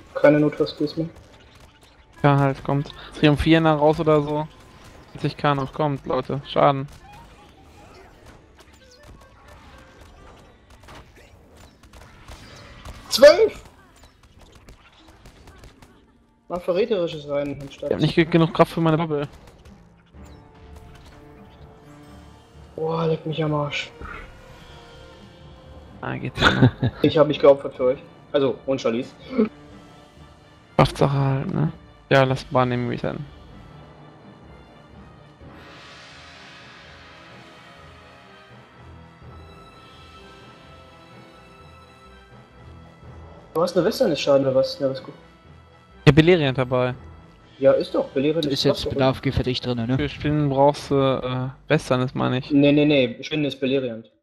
Keine Notfallskills mehr. Ja, halt, kommt. Triumphierender raus oder so. 20k noch kommt, Leute. Schaden. Zwölf! Mal Verräterisches rein, anstatt. Ich hab nicht genug Kraft für meine Bubble. Boah, leck mich am Arsch. Ah, geht's ja noch. Ich habe mich geopfert für euch. Also, und Charlize. Kraftsache halt, ne? Ja, lass Bahn nehmen mich dann. Du hast eine Western-Schaden oder was? Ja, ist gut. Ich hab Beleriand dabei. Ja, ist doch. Belehre Ist jetzt Bedarf für dich drin, ne? Für Spinnen brauchst du, Western ist, meine ich. Nee, Schwinde ist Beleriand.